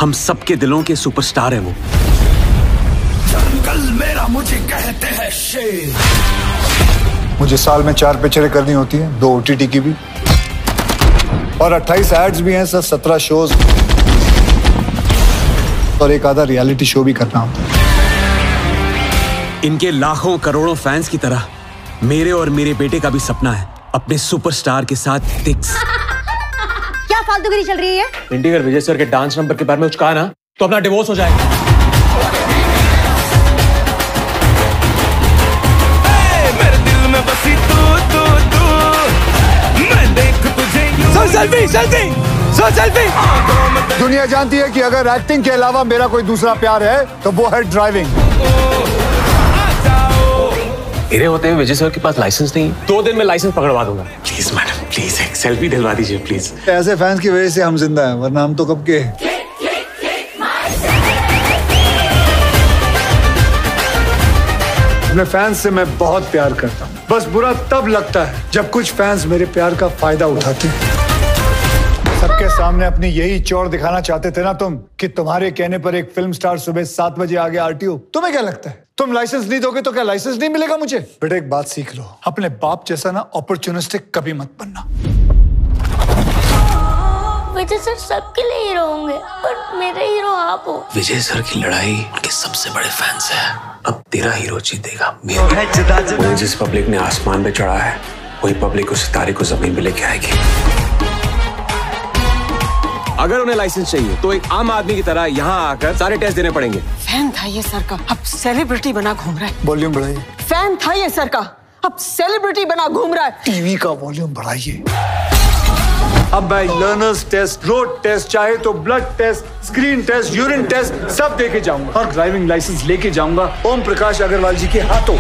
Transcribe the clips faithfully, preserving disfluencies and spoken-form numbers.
हम सबके दिलों के सुपरस्टार हैं वो। जंगल मेरा मुझे कहते हैं शेर। मुझे साल में चार पिक्चरें करनी होती हैं, दो ओटीटी की भी, और अट्ठाईस एड्स भी हैं, सर सत्रह शोज और एक आधा रियलिटी शो भी करना होता है। इनके लाखों करोड़ों फैंस की तरह मेरे और मेरे बेटे का भी सपना है अपने सुपरस्टार के साथ दिक्स। क्या फालतूगिरी चल रही है? इंडी अगर विजय सर के डांस नंबर के बारे में कुछ कहा ना तो अपना डिवोर्स हो जाएगा। मेरे दिल में बसी तू तू तू, मैं देख तुझे यूं। Selfie selfie selfie. दुनिया जानती है कि अगर एक्टिंग के अलावा मेरा कोई दूसरा प्यार है तो वो है ड्राइविंग। मेरे होते हैं विजय सर के पास लाइसेंस नहीं, दो दिन में लाइसेंस पकड़वा दूंगा। प्लीज मैडम, प्लीज एक सेल्फी दिलवा दीजिए प्लीज। ऐसे फैंस की वजह से हम जिंदा हैं, वरना हम तो कब के। अपने फैंस से मैं बहुत प्यार करता हूँ, बस बुरा तब लगता है जब कुछ फैंस मेरे प्यार का फायदा उठाते हैं। सबके सामने अपनी यही चौड़ दिखाना चाहते थे ना तुम, कि तुम्हारे कहने पर एक फिल्म स्टार सुबह सात बजे आ गया आरटीओ। तुम्हें क्या लगता है तुम लाइसेंस नहीं दोगे तो क्या लाइसेंस नहीं मिलेगा मुझे? बेटा एक बात सीख लो, अपने बाप जैसा ना अपॉर्चुनिस्टिक कभी मत बनना। विजय सर सबके लिए हीरो होंगे, पर मेरे हीरो आप हो। विजय सर की लड़ाई उनके सबसे बड़े फैंस है। अब तेरा हीरो जीतेगा। मेरा जिस पब्लिक ने आसमान पे चढ़ा है वही पब्लिक उस सितारे को जमीन पे लेके आएगी। अगर उन्हें लाइसेंस चाहिए तो एक आम आदमी की तरह यहाँ आकर सारे टेस्ट देने पड़ेंगे। फैन था ये सर का, अब सेलिब्रिटी बना घूम रहा है। वॉल्यूम बढ़ाइए। फैन था ये सर का, अब सेलिब्रिटी बना घूम रहा है। टीवी का वॉल्यूम बढ़ाइए। अब मैं लर्नर्स टेस्ट, रोड टेस्ट, चाहे तो blood test, screen test, urine test सब देके जाऊंगा और ड्राइविंग लाइसेंस लेके जाऊंगा ओम प्रकाश अग्रवाल जी के हाथों।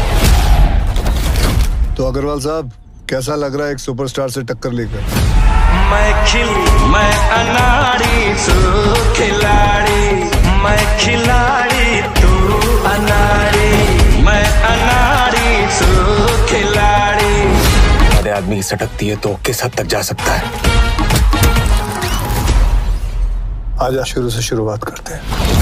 तो अग्रवाल साहब कैसा लग रहा है एक सुपरस्टार से टक्कर लेकर? मैं खिली मैं अनाड़ी तू खिलाड़ी, मैं खिलाड़ी तू अनाड़ी, मैं अनाड़ी तू खिलाड़ी। बड़े आदमी की सटकती है तो किस हद तक जा सकता है। आजा शुरू से शुरुआत करते हैं।